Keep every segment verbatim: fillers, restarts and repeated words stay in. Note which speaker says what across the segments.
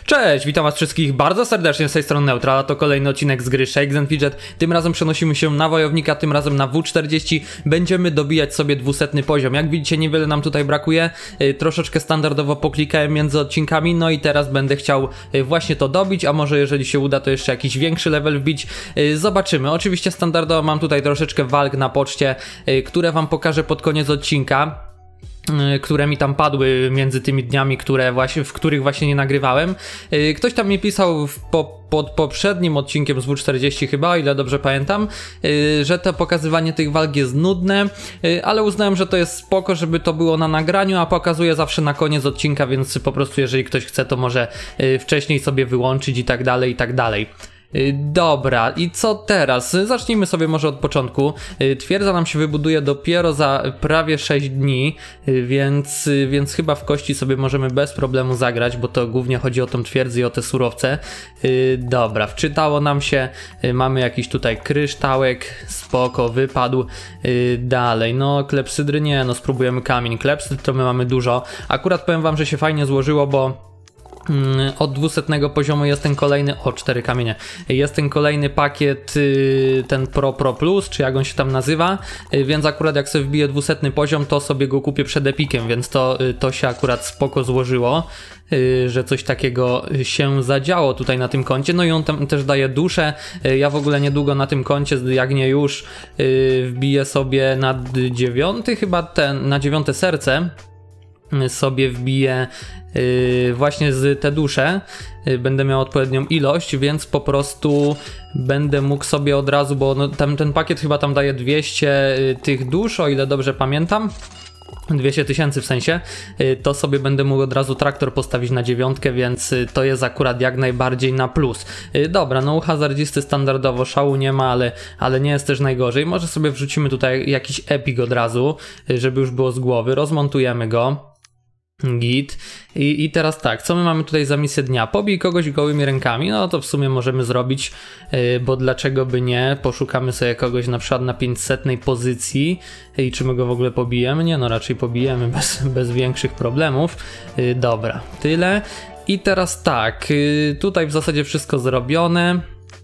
Speaker 1: Cześć, witam was wszystkich bardzo serdecznie z tej strony Neutral, a to kolejny odcinek z gry Shakes and Fidget. Tym razem przenosimy się na wojownika, tym razem na W czterdzieści. Będziemy dobijać sobie dwusetny poziom. Jak widzicie, niewiele nam tutaj brakuje. Yy, troszeczkę standardowo poklikałem między odcinkami, no i teraz będę chciał yy, właśnie to dobić, a może jeżeli się uda, to jeszcze jakiś większy level wbić. Yy, zobaczymy. Oczywiście standardowo mam tutaj troszeczkę walk na poczcie, yy, które wam pokażę pod koniec odcinka, które mi tam padły między tymi dniami, które właśnie, w których właśnie nie nagrywałem. Ktoś tam mi pisał w, po, pod poprzednim odcinkiem z W czterdzieści chyba, o ile dobrze pamiętam, że to pokazywanie tych walk jest nudne, ale uznałem, że to jest spoko, żeby to było na nagraniu, a pokazuję zawsze na koniec odcinka, więc po prostu jeżeli ktoś chce, to może wcześniej sobie wyłączyć i tak dalej, i tak dalej. Dobra, i co teraz? Zacznijmy sobie może od początku. Twierdza nam się wybuduje dopiero za prawie sześć dni, więc, więc chyba w kości sobie możemy bez problemu zagrać, bo to głównie chodzi o tą twierdzę i o te surowce. Dobra, wczytało nam się, mamy jakiś tutaj kryształek, spoko, wypadł. Dalej, no klepsydry nie, no spróbujemy kamień. Klepsydr to my mamy dużo. Akurat powiem wam, że się fajnie złożyło, bo od dwusetnego poziomu jest ten kolejny, o cztery kamienie, jest ten kolejny pakiet, ten Pro Pro Plus, czy jak on się tam nazywa, więc akurat jak sobie wbiję dwusetny poziom, to sobie go kupię przed Epikiem, więc to, to się akurat spoko złożyło, że coś takiego się zadziało tutaj na tym koncie. No i on tam też daje duszę. Ja w ogóle niedługo na tym koncie, jak nie już, wbiję sobie na dziewiąty chyba ten, na dziewiąte serce sobie wbiję yy, właśnie z te dusze, yy, będę miał odpowiednią ilość, więc po prostu będę mógł sobie od razu, bo no, tam, ten pakiet chyba tam daje dwieście yy, tych dusz, o ile dobrze pamiętam, dwieście tysięcy w sensie, yy, to sobie będę mógł od razu traktor postawić na dziewiątkę, więc yy, to jest akurat jak najbardziej na plus. Yy, dobra, no u hazardzisty standardowo szału nie ma, ale, ale nie jest też najgorzej. Może sobie wrzucimy tutaj jakiś epik od razu, yy, żeby już było z głowy, rozmontujemy go. Git. I, I teraz tak, co my mamy tutaj za misję dnia? Pobij kogoś gołymi rękami, no to w sumie możemy zrobić, yy, bo dlaczego by nie? Poszukamy sobie kogoś na przykład na pięćsetnej pozycji i czy my go w ogóle pobijemy? Nie, no raczej pobijemy bez, bez większych problemów. Yy, dobra, tyle. I teraz tak, yy, tutaj w zasadzie wszystko zrobione.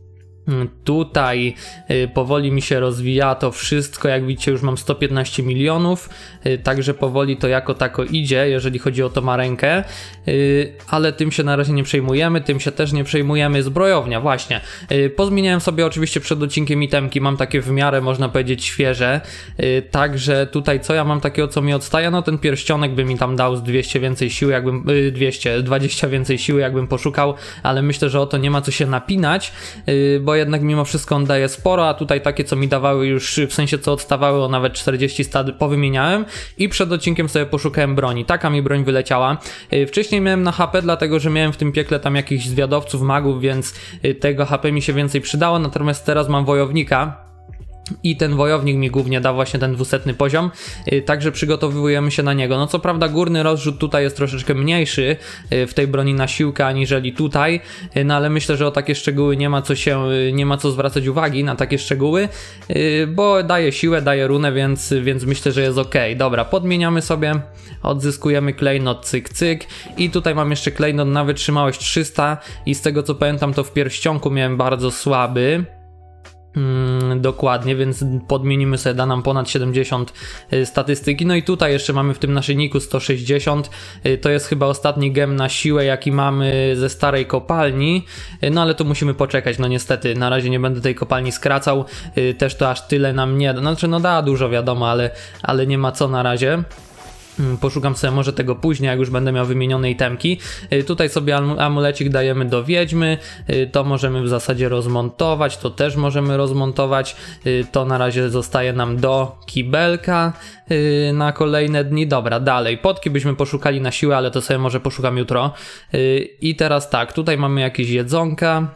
Speaker 1: Tutaj y, powoli mi się rozwija to wszystko, jak widzicie już mam sto piętnaście milionów, y, także powoli to jako tako idzie, jeżeli chodzi o tą marenkę, y, ale tym się na razie nie przejmujemy, tym się też nie przejmujemy. Zbrojownia, właśnie, y, pozmieniałem sobie oczywiście przed odcinkiem itemki, mam takie w miarę można powiedzieć świeże, y, także tutaj co ja mam takiego, co mi odstaje, no ten pierścionek by mi tam dał z dwieście więcej siły, jakbym, y, dwieście, dwadzieścia więcej siły jakbym poszukał, ale myślę, że o to nie ma co się napinać, y, bo jednak mimo wszystko on daje sporo, a tutaj takie co mi dawały już, w sensie co odstawały o nawet czterdzieści stad powymieniałem i przed odcinkiem sobie poszukałem broni. Taka mi broń wyleciała. Wcześniej miałem na H P, dlatego że miałem w tym piekle tam jakichś zwiadowców, magów, więc tego H P mi się więcej przydało, natomiast teraz mam wojownika. I ten wojownik mi głównie da właśnie ten dwusetny poziom, yy, także przygotowujemy się na niego. No co prawda górny rozrzut tutaj jest troszeczkę mniejszy yy, w tej broni na siłkę aniżeli tutaj, yy, no ale myślę, że o takie szczegóły nie ma co się, yy, nie ma co zwracać uwagi na takie szczegóły, yy, bo daje siłę, daje runę, więc, więc myślę, że jest ok. Dobra, podmieniamy sobie, odzyskujemy klejnot, cyk cyk i tutaj mam jeszcze klejnot na wytrzymałość trzysta i z tego co pamiętam to w pierścionku miałem bardzo słaby. Hmm, dokładnie, więc podmienimy sobie, da nam ponad siedemdziesiąt y, statystyki. No i tutaj jeszcze mamy w tym naszyjniku sto sześćdziesiąt, y, to jest chyba ostatni gem na siłę jaki mamy ze starej kopalni, y, no ale tu musimy poczekać, no niestety na razie nie będę tej kopalni skracał, y, też to aż tyle nam nie da, znaczy no da dużo wiadomo, ale, ale nie ma co na razie. Poszukam sobie może tego później, jak już będę miał wymienione itemki. Tutaj sobie amulecik dajemy do wiedźmy, to możemy w zasadzie rozmontować, to też możemy rozmontować, to na razie zostaje nam do kibelka na kolejne dni. Dobra, dalej, potki byśmy poszukali na siłę, ale to sobie może poszukam jutro. I teraz tak, tutaj mamy jakieś jedzonka.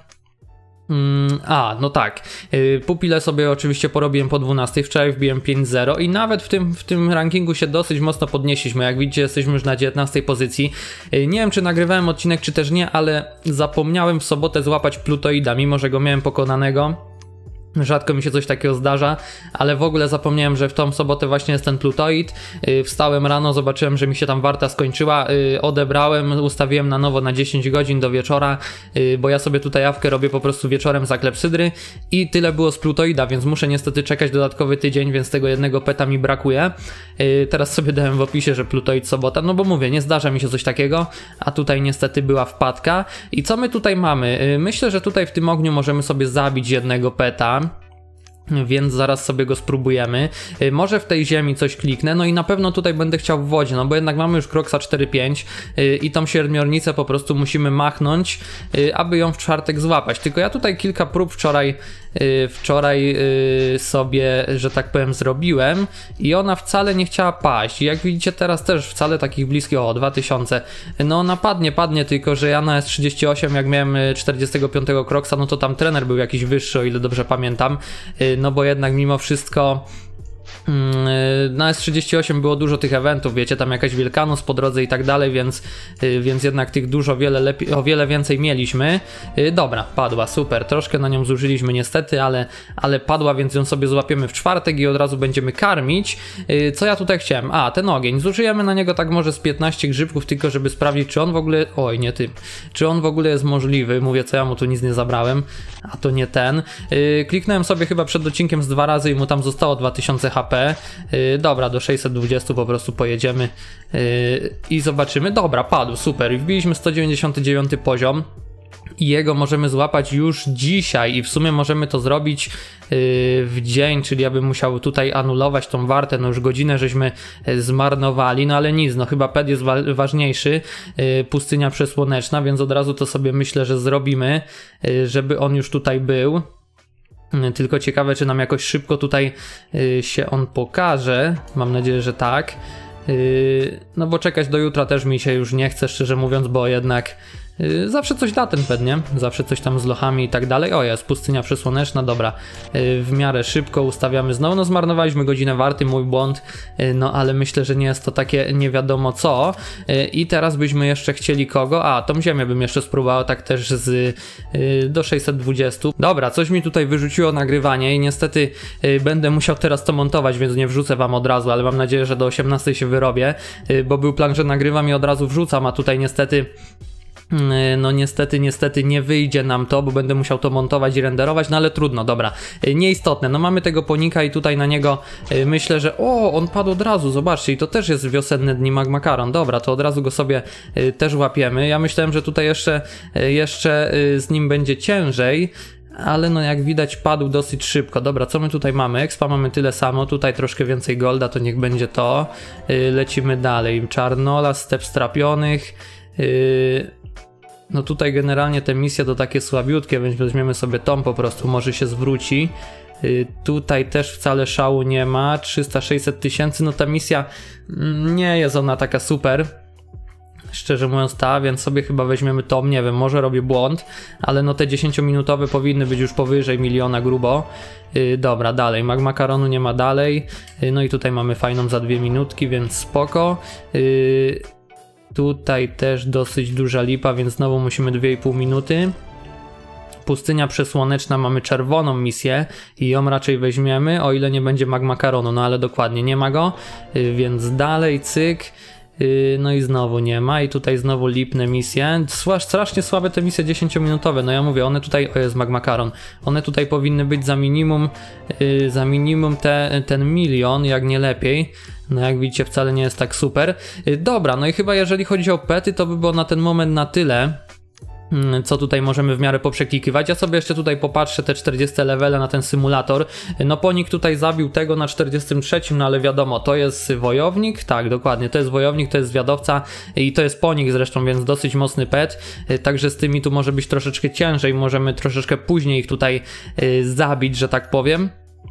Speaker 1: A, no tak, pupile sobie oczywiście porobiłem po dwunastej, wczoraj wbiłem pięć zero i nawet w tym, w tym rankingu się dosyć mocno podnieśliśmy, jak widzicie jesteśmy już na dziewiętnastej pozycji. Nie wiem czy nagrywałem odcinek czy też nie, ale zapomniałem w sobotę złapać Plutoida, mimo że go miałem pokonanego. Rzadko mi się coś takiego zdarza, ale w ogóle zapomniałem, że w tą sobotę właśnie jest ten plutoid. Yy, wstałem rano, zobaczyłem, że mi się tam warta skończyła, yy, odebrałem, ustawiłem na nowo na dziesięć godzin do wieczora, yy, bo ja sobie tutaj jawkę robię po prostu wieczorem za klepsydry i tyle było z plutoida, więc muszę niestety czekać dodatkowy tydzień, więc tego jednego peta mi brakuje. Yy, teraz sobie dałem w opisie, że plutoid sobota, no bo mówię, nie zdarza mi się coś takiego, a tutaj niestety była wpadka. I co my tutaj mamy? Yy, myślę, że tutaj w tym ogniu możemy sobie zabić jednego peta, więc zaraz sobie go spróbujemy. Yy, może w tej ziemi coś kliknę, no i na pewno tutaj będę chciał w wodzie, no bo jednak mamy już Kroksa cztery pięć yy, i tą siedmiornicę po prostu musimy machnąć, yy, aby ją w czwartek złapać. Tylko ja tutaj kilka prób wczoraj yy, wczoraj yy, sobie, że tak powiem, zrobiłem i ona wcale nie chciała paść. I jak widzicie teraz też wcale takich bliskich, o dwa tysiące, no ona padnie, padnie, tylko że ja na S trzydzieści osiem, jak miałem czterdziestego piątego Kroksa, no to tam trener był jakiś wyższy, o ile dobrze pamiętam. Yy, No bo jednak mimo wszystko na S trzydzieści osiem było dużo tych eventów, wiecie, tam jakaś Wielkanoc po drodze i tak dalej, więc, więc jednak tych dużo wiele lepiej, o wiele więcej mieliśmy. Dobra, padła, super, troszkę na nią zużyliśmy niestety, ale, ale padła, więc ją sobie złapiemy w czwartek i od razu będziemy karmić. Co ja tutaj chciałem? A, ten ogień, zużyjemy na niego tak może z piętnaście grzybków, tylko żeby sprawdzić, czy on w ogóle, oj nie ty, czy on w ogóle jest możliwy. Mówię, co ja mu tu nic nie zabrałem, a to nie ten. Kliknąłem sobie chyba przed odcinkiem z dwa razy i mu tam zostało dwa tysiące H P. Yy, dobra, do sześćset dwadzieścia po prostu pojedziemy yy, i zobaczymy. Dobra, padł, super. I wbiliśmy sto dziewięćdziesiąty dziewiąty poziom i jego możemy złapać już dzisiaj i w sumie możemy to zrobić yy, w dzień, czyli ja bym musiał tutaj anulować tą wartę, no już godzinę żeśmy yy, zmarnowali, no ale nic, no chyba pet jest wa ważniejszy, yy, pustynia przesłoneczna, więc od razu to sobie myślę, że zrobimy, yy, żeby on już tutaj był. Tylko ciekawe, czy nam jakoś szybko tutaj y, się on pokaże. Mam nadzieję, że tak. Y, no bo czekać do jutra też mi się już nie chce, szczerze mówiąc, bo jednak y, zawsze coś da ten pet, nie? Zawsze coś tam z lochami i tak dalej. O, jest pustynia przesłoneczna, dobra. Y, w miarę szybko ustawiamy znowu. No zmarnowaliśmy godzinę warty, mój błąd. Y, no ale myślę, że nie jest to takie nie wiadomo co. Y, I teraz byśmy jeszcze chcieli kogo? A, tą ziemię bym jeszcze spróbował, tak też z y, do sześćset dwadzieścia. Dobra, coś mi tutaj wyrzuciło nagrywanie i niestety y, będę musiał teraz to montować, więc nie wrzucę wam od razu, ale mam nadzieję, że do osiemnastej się wyrobię, y, bo był plan, że nagrywam i od razu wrzucam, a tutaj niestety no niestety, niestety nie wyjdzie nam to, bo będę musiał to montować i renderować, no ale trudno, dobra, nieistotne, no mamy tego ponika i tutaj na niego myślę, że o, on padł od razu, zobaczcie, i to też jest wiosenne dni Magmakaron, dobra, to od razu go sobie też łapiemy. Ja myślałem, że tutaj jeszcze, jeszcze z nim będzie ciężej, ale no jak widać padł dosyć szybko. Dobra, co my tutaj mamy? Expa mamy tyle samo, tutaj troszkę więcej golda, to niech będzie to. Lecimy dalej, czarnola, step strapionych. No tutaj generalnie te misje to takie słabiutkie, więc weźmiemy sobie tą po prostu, może się zwróci. Yy, tutaj też wcale szału nie ma, trzysta sześćset tysięcy, no ta misja nie jest ona taka super, szczerze mówiąc ta, więc sobie chyba weźmiemy tą, nie wiem, może robię błąd, ale no te dziesięciominutowe powinny być już powyżej miliona grubo. Yy, dobra, dalej, Magmakaronu nie ma dalej, yy, no i tutaj mamy fajną za dwie minutki, więc spoko. Yy, Tutaj też dosyć duża lipa, więc znowu musimy dwie i pół minuty. Pustynia przesłoneczna, mamy czerwoną misję i ją raczej weźmiemy, o ile nie będzie Magmakaronu, no ale dokładnie nie ma go, więc dalej, cyk. No i znowu nie ma i tutaj znowu lipne misje, strasznie słabe te misje dziesięciominutowe, no ja mówię, one tutaj, o jest Magmakaron, one tutaj powinny być za minimum, yy, za minimum te, ten milion, jak nie lepiej, no jak widzicie wcale nie jest tak super. Yy, dobra, no i chyba jeżeli chodzi o pety, to by było na ten moment na tyle, co tutaj możemy w miarę poprzeklikiwać. Ja sobie jeszcze tutaj popatrzę te czterdzieści levele na ten symulator. No Ponik tutaj zabił tego na czterdziestym trzecim, no ale wiadomo, to jest wojownik, tak dokładnie, to jest wojownik, to jest zwiadowca i to jest Ponik zresztą, więc dosyć mocny pet, także z tymi tu może być troszeczkę ciężej, możemy troszeczkę później ich tutaj zabić, że tak powiem.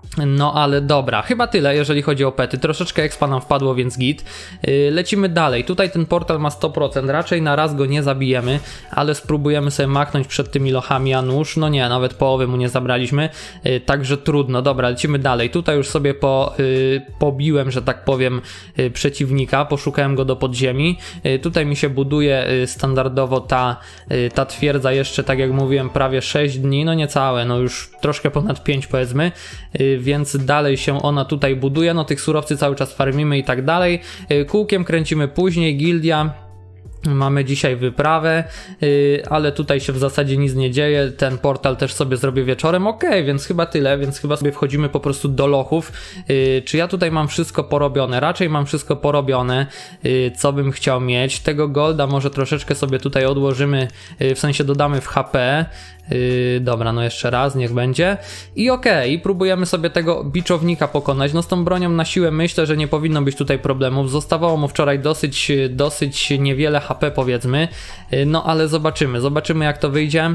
Speaker 1: No ale dobra, chyba tyle jeżeli chodzi o pety, troszeczkę expa nam wpadło, więc git. Yy, lecimy dalej, tutaj ten portal ma sto procent, raczej na raz go nie zabijemy, ale spróbujemy sobie machnąć przed tymi lochami, a nóż, no nie, nawet połowy mu nie zabraliśmy, yy, także trudno. Dobra, lecimy dalej, tutaj już sobie po, yy, pobiłem, że tak powiem, yy, przeciwnika, poszukałem go do podziemi, yy, tutaj mi się buduje yy, standardowo ta, yy, ta twierdza jeszcze, tak jak mówiłem, prawie sześć dni, no niecałe, no już troszkę ponad pięć powiedzmy, yy, więc dalej się ona tutaj buduje, no tych surowcy cały czas farmimy i tak dalej, kółkiem kręcimy później, gildia, mamy dzisiaj wyprawę, yy, ale tutaj się w zasadzie nic nie dzieje, ten portal też sobie zrobię wieczorem, ok, więc chyba tyle, więc chyba sobie wchodzimy po prostu do lochów. Yy, czy ja tutaj mam wszystko porobione? Raczej mam wszystko porobione, yy, co bym chciał mieć. Tego golda może troszeczkę sobie tutaj odłożymy, yy, w sensie dodamy w H P. Yy, dobra, no jeszcze raz, niech będzie. I okej, okay, próbujemy sobie tego biczownika pokonać. No z tą bronią na siłę myślę, że nie powinno być tutaj problemów. Zostawało mu wczoraj dosyć, dosyć niewiele H P powiedzmy. Yy, no ale zobaczymy, zobaczymy jak to wyjdzie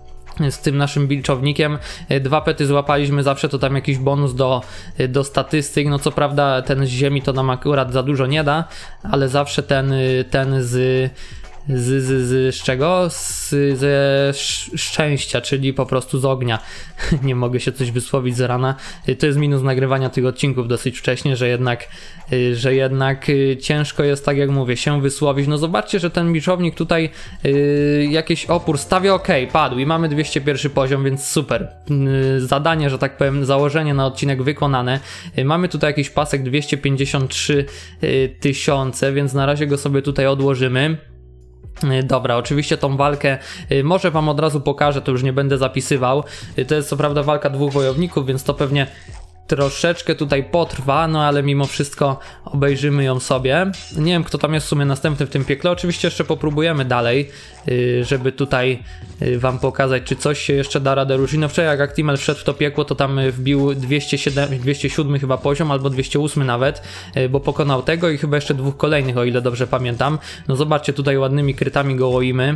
Speaker 1: z tym naszym biczownikiem. Dwa pety złapaliśmy, zawsze to tam jakiś bonus do, do statystyk. No co prawda ten z ziemi to nam akurat za dużo nie da, ale zawsze ten, ten z... Z, z, z, z czego? Z, ze szczęścia, czyli po prostu z ognia. Nie mogę się coś wysłowić z rana. To jest minus nagrywania tych odcinków dosyć wcześnie, że jednak, że jednak ciężko jest, tak jak mówię, się wysłowić. No zobaczcie, że ten biczownik tutaj yy, jakiś opór stawia, ok, padł i mamy dwieście pierwszy poziom, więc super. Yy, zadanie, że tak powiem, założenie na odcinek wykonane. Yy, mamy tutaj jakiś pasek dwieście pięćdziesiąt trzy tysiące, więc na razie go sobie tutaj odłożymy. Dobra, oczywiście tą walkę może wam od razu pokażę, to już nie będę zapisywał. To jest co prawda walka dwóch wojowników, więc to pewnie troszeczkę tutaj potrwa, no ale mimo wszystko obejrzymy ją sobie. Nie wiem kto tam jest w sumie następny w tym piekle, oczywiście jeszcze popróbujemy dalej, żeby tutaj wam pokazać, czy coś się jeszcze da radę ruszyć. No wczoraj jak Actimel wszedł w to piekło, to tam wbił dwieście siedem, dwieście siedem chyba poziom, albo dwieście osiem nawet, bo pokonał tego i chyba jeszcze dwóch kolejnych, o ile dobrze pamiętam. No zobaczcie, tutaj ładnymi krytami go łoimy.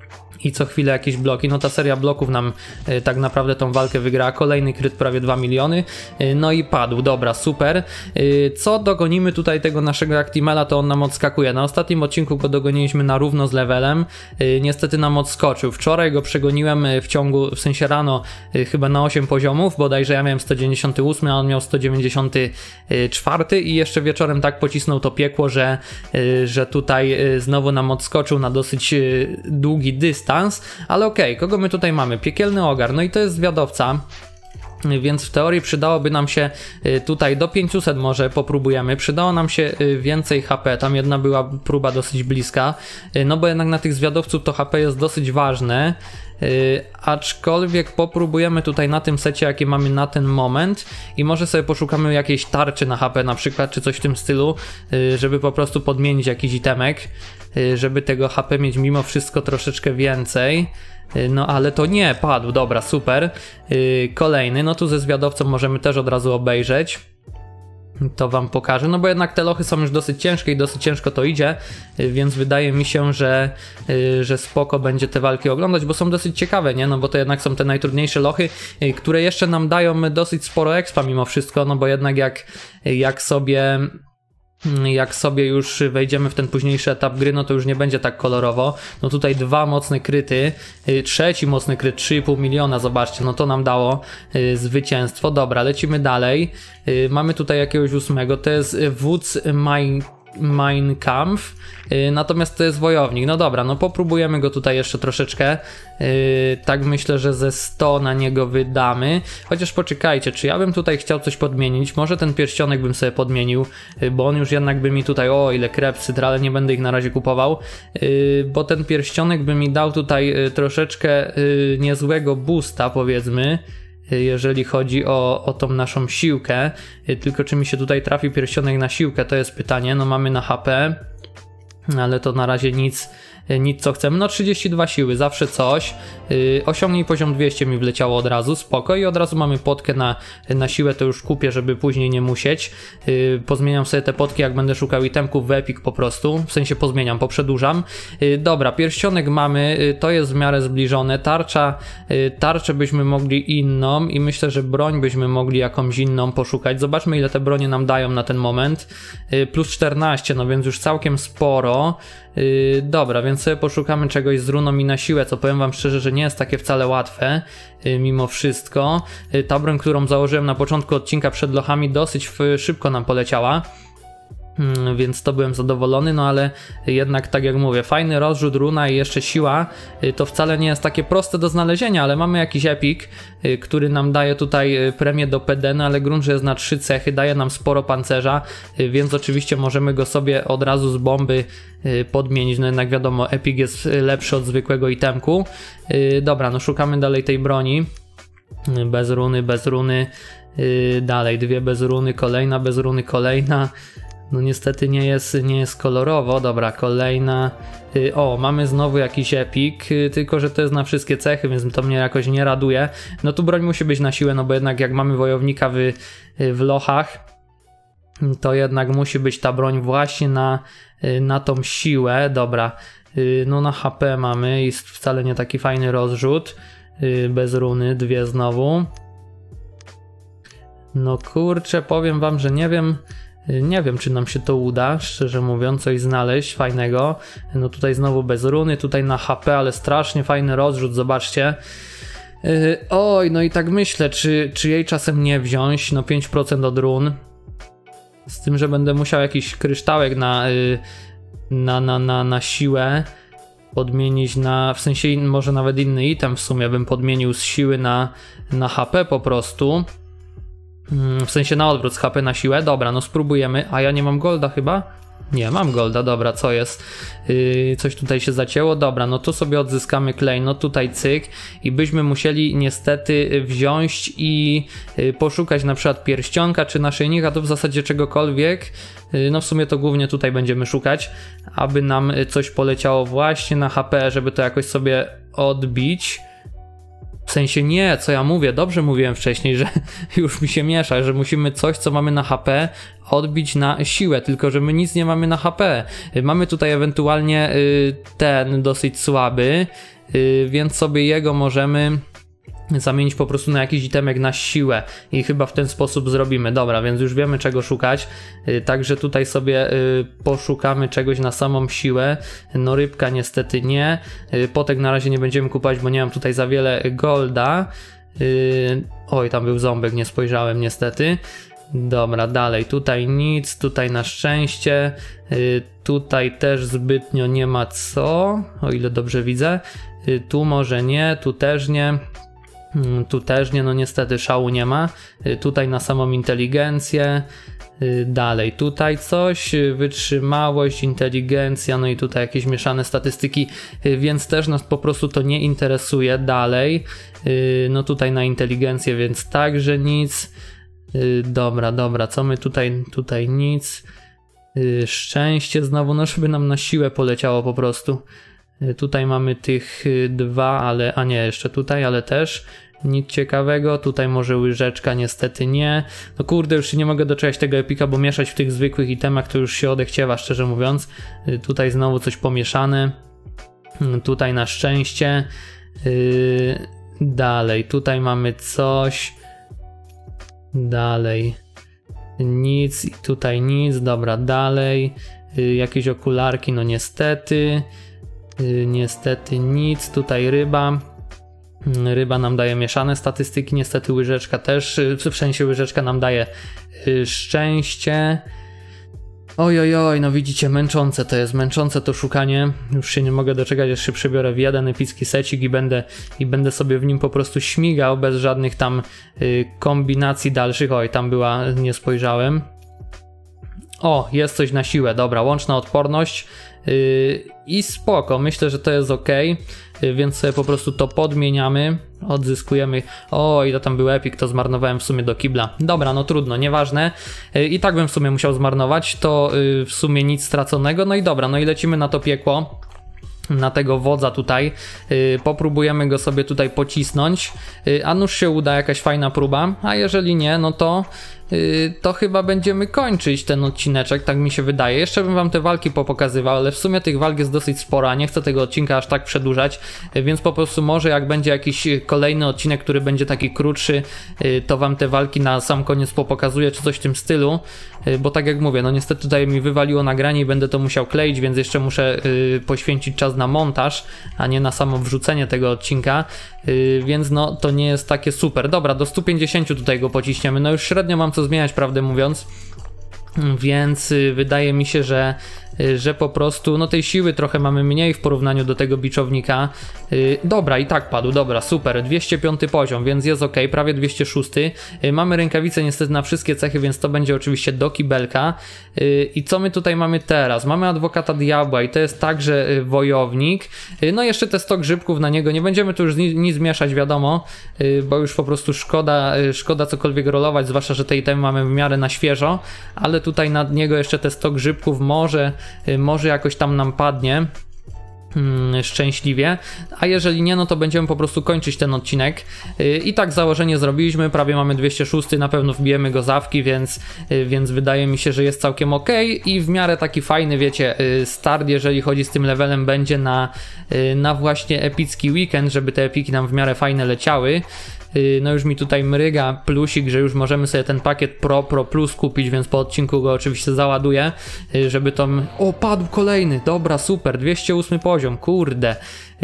Speaker 1: I co chwilę jakieś bloki, no ta seria bloków nam y, tak naprawdę tą walkę wygrała, kolejny kryt prawie dwa miliony, y, no i padł, dobra, super. Y, co dogonimy tutaj tego naszego Actimela, to on nam odskakuje, na ostatnim odcinku go dogoniliśmy na równo z levelem, y, niestety nam odskoczył, wczoraj go przegoniłem w ciągu, w sensie rano y, chyba na osiem poziomów, bodajże ja miałem sto dziewięćdziesiąty ósmy, a on miał sto dziewięćdziesiąty czwarty i jeszcze wieczorem tak pocisnął to piekło, że, y, że tutaj y, znowu nam odskoczył na dosyć y, długi dystans. Ale okej, okay, kogo my tutaj mamy? Piekielny ogar, no i to jest zwiadowca, więc w teorii przydałoby nam się tutaj do pięciuset może popróbujemy, przydało nam się więcej H P, tam jedna była próba dosyć bliska, no bo jednak na tych zwiadowców to H P jest dosyć ważne. Yy, aczkolwiek popróbujemy tutaj na tym secie, jaki mamy na ten moment i może sobie poszukamy jakiejś tarczy na H P na przykład, czy coś w tym stylu, yy, żeby po prostu podmienić jakiś itemek, yy, żeby tego H P mieć mimo wszystko troszeczkę więcej. Yy, no ale to nie, padł, dobra, super. Yy, kolejny, no tu ze zwiadowcą możemy też od razu obejrzeć. To wam pokażę, no bo jednak te lochy są już dosyć ciężkie i dosyć ciężko to idzie, więc wydaje mi się, że, że spoko będzie te walki oglądać, bo są dosyć ciekawe, nie? No bo to jednak są te najtrudniejsze lochy, które jeszcze nam dają dosyć sporo expa mimo wszystko, no bo jednak jak, jak sobie... Jak sobie już wejdziemy w ten późniejszy etap gry, no to już nie będzie tak kolorowo. No tutaj dwa mocne kryty, trzeci mocny kryt, trzy i pół miliona, zobaczcie, no to nam dało zwycięstwo. Dobra, lecimy dalej. Mamy tutaj jakiegoś ósmego, to jest wódz Mein, Mein Kampf, natomiast to jest wojownik. No dobra, no popróbujemy go tutaj jeszcze troszeczkę. Tak myślę, że ze sto na niego wydamy. Chociaż poczekajcie, czy ja bym tutaj chciał coś podmienić? Może ten pierścionek bym sobie podmienił, bo on już jednak by mi tutaj, o ile krepsy, ale nie będę ich na razie kupował, bo ten pierścionek by mi dał tutaj troszeczkę niezłego boosta, powiedzmy, jeżeli chodzi o, o tą naszą siłkę. Tylko czy mi się tutaj trafi pierścionek na siłkę, to jest pytanie. No mamy na H P, ale to na razie nic, y, nic co chcemy. No trzydzieści dwa siły, zawsze coś. Y, osiągnij poziom dwieście mi wleciało od razu, spoko i od razu mamy potkę na, na siłę, to już kupię, żeby później nie musieć. Y, pozmieniam sobie te potki, jak będę szukał itemków w Epic po prostu, w sensie pozmieniam, poprzedłużam. Y, dobra, pierścionek mamy, y, to jest w miarę zbliżone, tarcza, y, tarczę byśmy mogli inną i myślę, że broń byśmy mogli jakąś inną poszukać. Zobaczmy, ile te bronie nam dają na ten moment. Y, plus czternaście, no więc już całkiem sporo. Yy, dobra, więc sobie poszukamy czegoś z runą i na siłę, co powiem wam szczerze, że nie jest takie wcale łatwe, yy, mimo wszystko. Yy, ta broń, którą założyłem na początku odcinka przed lochami, dosyć w, szybko nam poleciała. Hmm, więc to byłem zadowolony, no ale jednak tak jak mówię, fajny rozrzut, runa i jeszcze siła, y, to wcale nie jest takie proste do znalezienia, ale mamy jakiś epic, y, który nam daje tutaj y, premię do P D, no ale grunt, że jest na trzy cechy, daje nam sporo pancerza, y, więc oczywiście możemy go sobie od razu z bomby y, podmienić, no jednak wiadomo, epic jest lepszy od zwykłego itemku. Y, dobra, no szukamy dalej tej broni, y, bez runy, bez runy, y, dalej dwie bez runy, kolejna bez runy, kolejna. No niestety nie jest, nie jest kolorowo. Dobra, kolejna. Yy, o, mamy znowu jakiś epic, yy, tylko że to jest na wszystkie cechy, więc to mnie jakoś nie raduje. No tu broń musi być na siłę, no bo jednak jak mamy wojownika w, yy, w lochach, to jednak musi być ta broń właśnie na, yy, na tą siłę. Dobra, yy, no na H P mamy, jest wcale nie taki fajny rozrzut. Yy, bez runy, dwie znowu. No kurczę, powiem wam, że nie wiem. Nie wiem, czy nam się to uda, szczerze mówiąc, coś znaleźć fajnego. No tutaj znowu bez runy, tutaj na H P, ale strasznie fajny rozrzut, zobaczcie. Yy, oj, no i tak myślę, czy, czy jej czasem nie wziąć, no pięć procent od run. Z tym, że będę musiał jakiś kryształek na, yy, na, na, na, na siłę podmienić na, w sensie może nawet inny item w sumie bym podmienił z siły na, na H P po prostu. W sensie na odwrót, z H P na siłę. Dobra, no spróbujemy. A ja nie mam golda chyba? Nie, mam golda, dobra, co jest? Yy, coś tutaj się zacięło. Dobra, no tu sobie odzyskamy klejnot, tutaj cyk. I byśmy musieli niestety wziąć i yy, poszukać na przykład pierścionka czy naszyjnika, to w zasadzie czegokolwiek. Yy, no w sumie to głównie tutaj będziemy szukać, aby nam coś poleciało właśnie na H P, żeby to jakoś sobie odbić. W sensie nie, co ja mówię, dobrze mówiłem wcześniej, że już mi się miesza, że musimy coś, co mamy na H P, odbić na siłę, tylko że my nic nie mamy na H P. Mamy tutaj ewentualnie y, ten dosyć słaby, y, więc sobie jego możemy zamienić po prostu na jakiś itemek na siłę i chyba w ten sposób zrobimy. Dobra, więc już wiemy czego szukać, yy, także tutaj sobie yy, poszukamy czegoś na samą siłę. No rybka niestety nie, yy, potek na razie nie będziemy kupować, bo nie mam tutaj za wiele golda. Yy, oj, tam był ząbek, nie spojrzałem niestety. Dobra, dalej, tutaj nic, tutaj na szczęście, yy, tutaj też zbytnio nie ma co, o ile dobrze widzę. Yy, tu może nie, tu też nie. Tu też nie, no niestety szału nie ma. Tutaj na samą inteligencję. Dalej, tutaj coś, wytrzymałość, inteligencja, no i tutaj jakieś mieszane statystyki, więc też nas po prostu to nie interesuje. Dalej, no tutaj na inteligencję, więc także nic. Dobra, dobra, co my tutaj, tutaj nic. Szczęście znowu, no żeby nam na siłę poleciało po prostu. Tutaj mamy tych dwa, ale, a nie, jeszcze tutaj, ale też nic ciekawego. Tutaj może łyżeczka, niestety nie. No kurde, już się nie mogę doczekać tego epika, bo mieszać w tych zwykłych itemach to już się odechciewa, szczerze mówiąc. Tutaj znowu coś pomieszane. Tutaj na szczęście. Yy, dalej, tutaj mamy coś. Dalej. Nic i tutaj nic. Dobra, dalej. Yy, jakieś okularki, no niestety. Yy, niestety nic, tutaj ryba. Yy, ryba nam daje mieszane statystyki, niestety łyżeczka też, yy, w sensie łyżeczka nam daje yy, szczęście. Oj, oj, oj, no widzicie, męczące to jest, męczące to szukanie. Już się nie mogę doczekać, aż się przebiorę w jeden epicki secik i będę, i będę sobie w nim po prostu śmigał, bez żadnych tam yy, kombinacji dalszych. Oj, tam była, nie spojrzałem. O, jest coś na siłę, dobra, łączna odporność. Yy, i spoko, myślę, że to jest ok, yy, więc sobie po prostu to podmieniamy, odzyskujemy. O, ile tam był epic, to zmarnowałem w sumie do kibla. Dobra, no trudno, nieważne, yy, i tak bym w sumie musiał zmarnować, to yy, w sumie nic straconego. No i dobra, no i lecimy na to piekło. na tego wodza tutaj, yy, popróbujemy go sobie tutaj pocisnąć, yy, a nuż się uda jakaś fajna próba, a jeżeli nie, no to yy, to chyba będziemy kończyć ten odcineczek, tak mi się wydaje. Jeszcze bym wam te walki popokazywał, ale w sumie tych walk jest dosyć sporo, a nie chcę tego odcinka aż tak przedłużać, yy, więc po prostu może jak będzie jakiś kolejny odcinek, który będzie taki krótszy, yy, to wam te walki na sam koniec popokazuję, czy coś w tym stylu, yy, bo tak jak mówię, no niestety tutaj mi wywaliło nagranie i będę to musiał kleić, więc jeszcze muszę yy, poświęcić czas na montaż, a nie na samo wrzucenie tego odcinka, yy, więc no to nie jest takie super. Dobra, do stu pięćdziesięciu tutaj go pociśniemy, no już średnio mam co zmieniać, prawdę mówiąc, więc yy, wydaje mi się, że że po prostu, no tej siły trochę mamy mniej w porównaniu do tego biczownika. Yy, dobra, i tak padł, dobra, super, dwieście piąty poziom, więc jest ok, prawie dwieście szósty. Yy, mamy rękawice niestety na wszystkie cechy, więc to będzie oczywiście do kibelka. Yy, I co my tutaj mamy teraz? Mamy adwokata diabła i to jest także yy, wojownik. Yy, no jeszcze te sto grzybków na niego, nie będziemy tu już nic, nic mieszać, wiadomo, yy, bo już po prostu szkoda, yy, szkoda cokolwiek rolować, zwłaszcza, że te itemy mamy w miarę na świeżo, ale tutaj nad niego jeszcze te sto grzybków może może jakoś tam nam padnie hmm, szczęśliwie, a jeżeli nie, no to będziemy po prostu kończyć ten odcinek. Yy, i tak założenie zrobiliśmy, prawie mamy dwieście szósty, na pewno wbijemy go zawki, więc, yy, więc wydaje mi się, że jest całkiem ok i w miarę taki fajny, wiecie, yy, start, jeżeli chodzi z tym levelem, będzie na, yy, na właśnie epicki weekend, żeby te epiki nam w miarę fajne leciały. No już mi tutaj mryga plusik, że już możemy sobie ten pakiet Pro, Pro Plus kupić, więc po odcinku go oczywiście załaduję, żeby to... O, padł kolejny, dobra, super, dwieście ósmy poziom, kurde,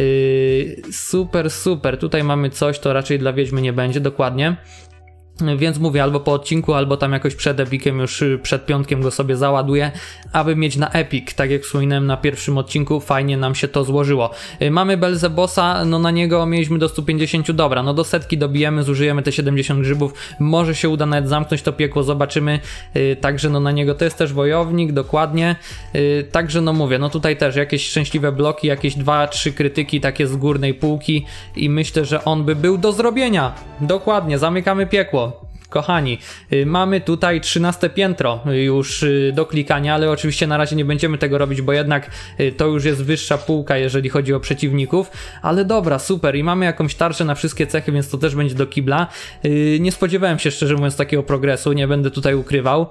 Speaker 1: yy, super, super, tutaj mamy coś, to raczej dla wiedźmy nie będzie, dokładnie. Więc mówię, albo po odcinku, albo tam jakoś przed epikiem, już przed piątkiem go sobie załaduję, aby mieć na epic. Tak jak wspominałem na pierwszym odcinku, fajnie nam się to złożyło. Mamy Belzebossa, no na niego mieliśmy do stu pięćdziesięciu, dobra, no do setki dobijemy, zużyjemy te siedemdziesiąt grzybów, może się uda nawet zamknąć to piekło, zobaczymy. Także no na niego to jest też wojownik, dokładnie. Także no mówię, no tutaj też jakieś szczęśliwe bloki, jakieś dwa trzy krytyki takie z górnej półki i myślę, że on by był do zrobienia. Dokładnie, zamykamy piekło. Kochani, y, mamy tutaj trzynaste piętro już y, do klikania, ale oczywiście na razie nie będziemy tego robić, bo jednak y, to już jest wyższa półka, jeżeli chodzi o przeciwników, ale dobra, super i mamy jakąś tarczę na wszystkie cechy, więc to też będzie do kibla. Y, nie spodziewałem się szczerze mówiąc takiego progresu, nie będę tutaj ukrywał.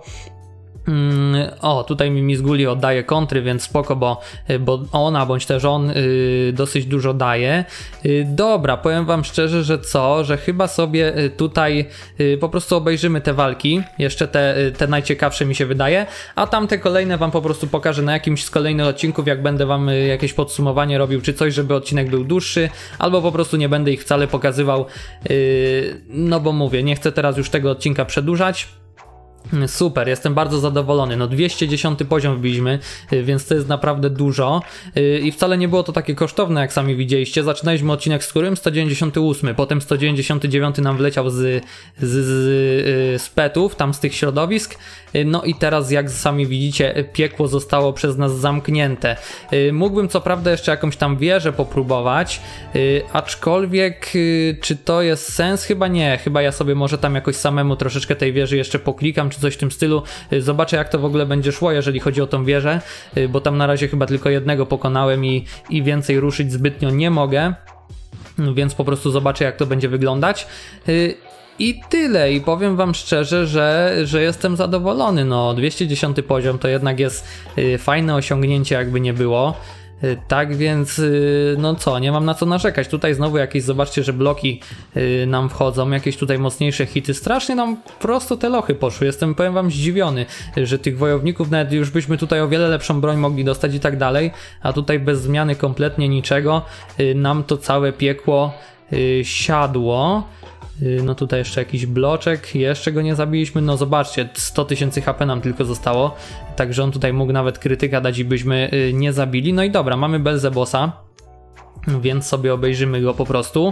Speaker 1: Mm, o, tutaj mi Mizguli oddaje kontry, więc spoko, bo, bo ona bądź też on y, dosyć dużo daje. Y, dobra, powiem wam szczerze, że co, że chyba sobie tutaj y, po prostu obejrzymy te walki, jeszcze te, te najciekawsze mi się wydaje, a tamte kolejne wam po prostu pokażę na jakimś z kolejnych odcinków, jak będę wam jakieś podsumowanie robił czy coś, żeby odcinek był dłuższy, albo po prostu nie będę ich wcale pokazywał, y, no bo mówię, nie chcę teraz już tego odcinka przedłużać. Super, jestem bardzo zadowolony, no dwieście dziesiąty poziom wbiliśmy, więc to jest naprawdę dużo i wcale nie było to takie kosztowne, jak sami widzieliście. Zaczynaliśmy odcinek z którym? sto dziewięćdziesiąty ósmy, potem sto dziewięćdziesiąty dziewiąty nam wleciał z, z, z, z petów, tam z tych środowisk, no i teraz jak sami widzicie, piekło zostało przez nas zamknięte. Mógłbym co prawda jeszcze jakąś tam wieżę popróbować, aczkolwiek czy to jest sens? Chyba nie, chyba ja sobie może tam jakoś samemu troszeczkę tej wieży jeszcze poklikam, czy coś w tym stylu. Zobaczę jak to w ogóle będzie szło, jeżeli chodzi o tą wieżę, bo tam na razie chyba tylko jednego pokonałem i, i więcej ruszyć zbytnio nie mogę, więc po prostu zobaczę jak to będzie wyglądać. I tyle, i powiem wam szczerze, że, że jestem zadowolony, no dwieście dziesiąty poziom to jednak jest fajne osiągnięcie, jakby nie było. Tak więc, no co, nie mam na co narzekać. Tutaj znowu jakieś, zobaczcie, że bloki nam wchodzą, jakieś tutaj mocniejsze hity. Strasznie nam prosto te lochy poszły. Jestem, powiem wam, zdziwiony, że tych wojowników nawet już byśmy tutaj o wiele lepszą broń mogli dostać i tak dalej, a tutaj bez zmiany kompletnie niczego nam to całe piekło siadło. No tutaj jeszcze jakiś bloczek, jeszcze go nie zabiliśmy, no zobaczcie, sto tysięcy H P nam tylko zostało, także on tutaj mógł nawet krytyka dać i byśmy nie zabili. No i dobra, mamy Belzebossa, więc sobie obejrzymy go po prostu.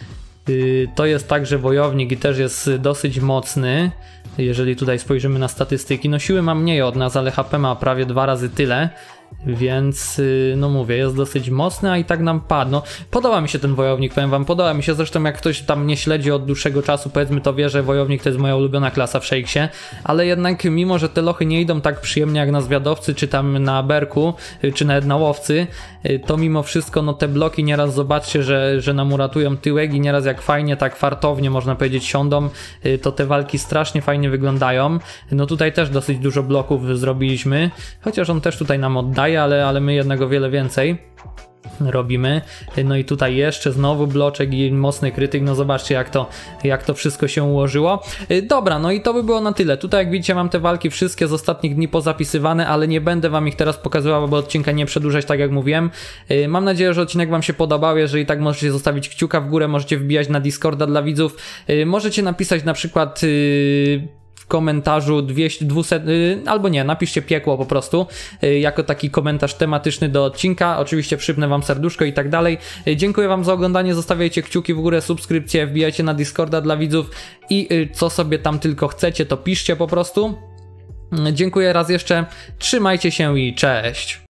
Speaker 1: To jest także wojownik i też jest dosyć mocny, jeżeli tutaj spojrzymy na statystyki. No siły ma mniej od nas, ale H P ma prawie dwa razy tyle. Więc no mówię, jest dosyć mocny, a i tak nam padł. No, podoba mi się ten wojownik, powiem wam, podoba mi się. Zresztą jak ktoś tam mnie śledzi od dłuższego czasu, powiedzmy, to wie, że wojownik to jest moja ulubiona klasa w Shakesie, ale jednak mimo, że te lochy nie idą tak przyjemnie jak na zwiadowcy, czy tam na berku, czy nawet na łowcy, to mimo wszystko no te bloki nieraz zobaczcie, że, że nam uratują tyłek i nieraz jak fajnie, tak fartownie można powiedzieć siądą, to te walki strasznie fajnie wyglądają. No tutaj też dosyć dużo bloków zrobiliśmy, chociaż on też tutaj nam oddaje, Ale, ale my jednego wiele więcej robimy. No i tutaj jeszcze znowu bloczek i mocny krytyk. No zobaczcie jak to, jak to wszystko się ułożyło. Dobra, no i to by było na tyle. Tutaj jak widzicie mam te walki wszystkie z ostatnich dni pozapisywane, ale nie będę wam ich teraz pokazywał, bo odcinka nie przedłużać, tak jak mówiłem. Mam nadzieję, że odcinek wam się podobał. Jeżeli tak, możecie zostawić kciuka w górę, możecie wbijać na Discorda dla widzów. Możecie napisać na przykład w komentarzu dwieście, dwieście, albo nie, napiszcie piekło po prostu, jako taki komentarz tematyczny do odcinka. Oczywiście przypnę wam serduszko i tak dalej. Dziękuję wam za oglądanie, zostawiajcie kciuki w górę, subskrypcje, wbijajcie na Discorda dla widzów i co sobie tam tylko chcecie, to piszcie po prostu. Dziękuję raz jeszcze, trzymajcie się i cześć!